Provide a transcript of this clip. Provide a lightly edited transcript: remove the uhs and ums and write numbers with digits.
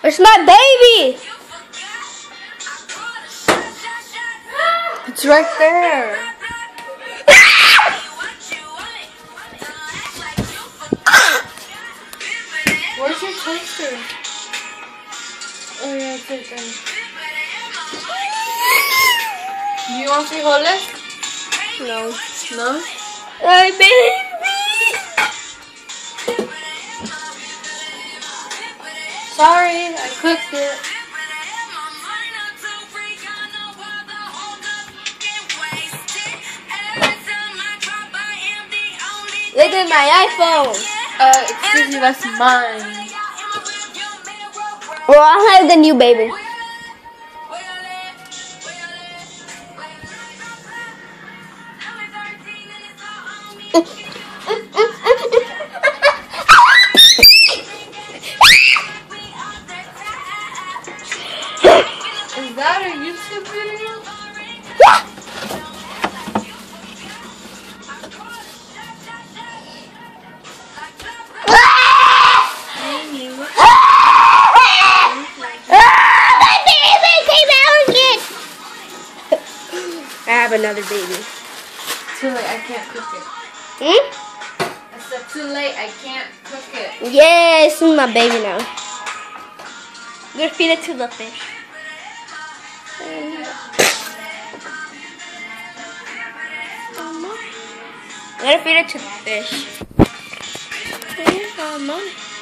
Where's my baby? It's right there. Where's your toaster? Oh yeah, it's right there. Do you want frijoles? No. No? My baby. Sorry, I cooked it. Look at my iPhone. Excuse me, that's mine. Well, I'll have the new baby. Is that a YouTube video? My baby came out again. I have another baby. Too late, I can't cook it. I said too late, I can't cook it. Yes, my baby now. I'm gonna feed it to the fish. I'm gonna feed it to the fish.